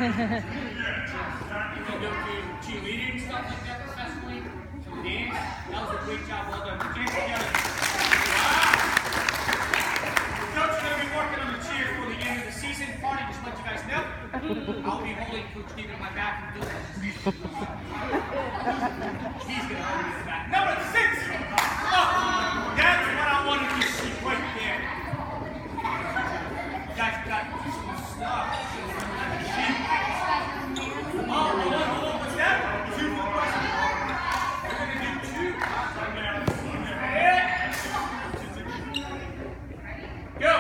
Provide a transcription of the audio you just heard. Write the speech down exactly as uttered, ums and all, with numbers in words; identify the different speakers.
Speaker 1: go to cheerleading stuff like that professionally, dance, that was a great job, well done. Put your hands together. Wow! The coach is going to be working on the cheer for the end of the season party, just to let you guys know. I'll be holding Coach Stephen in my back and doing this. He's going to hold me in the back. Number six! Oh, that's what I wanted to see right there. You guys got some stuff. Oh, hold on, hold on, what's that? Two more questions. We're going to do two. Go!